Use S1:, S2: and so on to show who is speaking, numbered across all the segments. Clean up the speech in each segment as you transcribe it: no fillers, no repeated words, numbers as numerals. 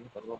S1: Perdón.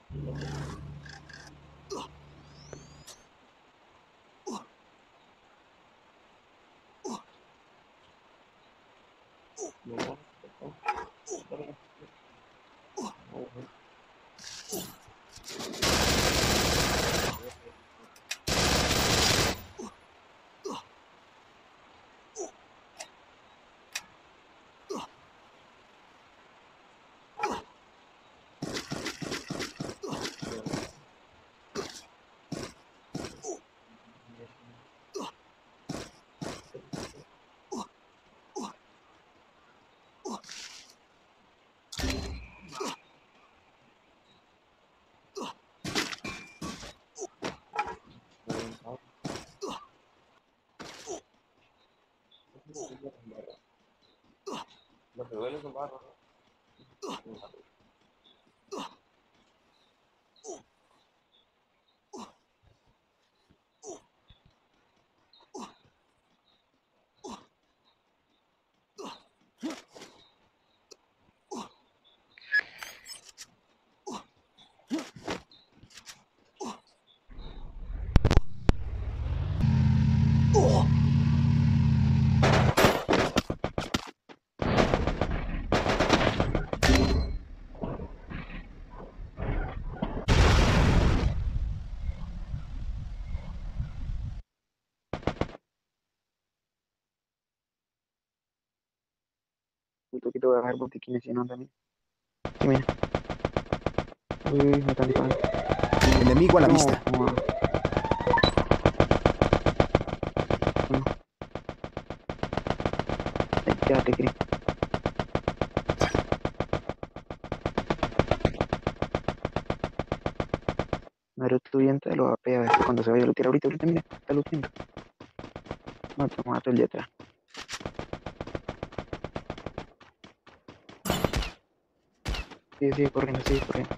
S1: Lo que duele es el barro, ¿no?
S2: Un poquito voy a agarrar botiquines si no también. Sí, mira. Uy, me están disparando.
S3: Enemigo a la
S2: No,
S3: vista.
S2: no. Ay, quédate, Cris. No eres estudiante, lo va a pegar después cuando se vaya a lootear. Ahorita, mira, está looteando. No, te mato el de atrás. Sigue corriendo, sigue corriendo.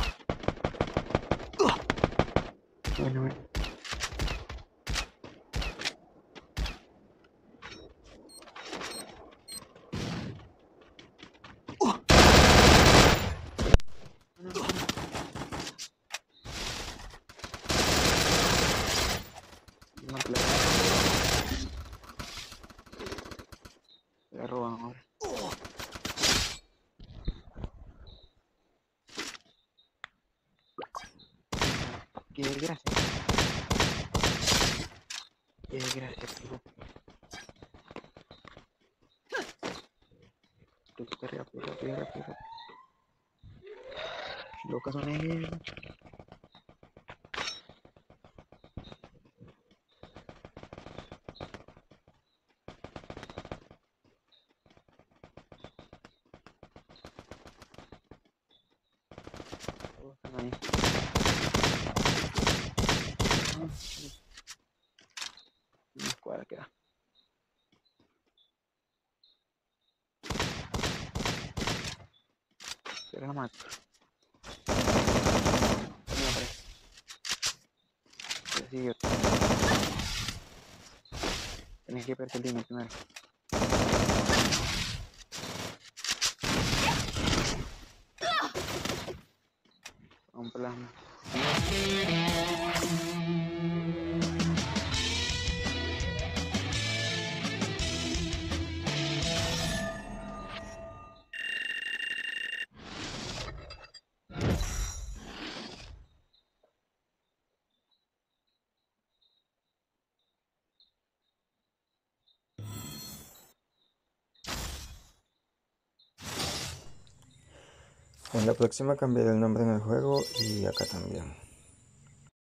S2: Bueno. No te la roban ahora. Qué desgracia. Qué desgracia, tío. Rápido. Los casos negros. Todos están ahí. Una escuadra queda. Pero no mato. No aparece. Pero sigue. Tenés que perseguirme primero. Un plasma.
S4: En la próxima cambiaré el nombre en el juego y acá también.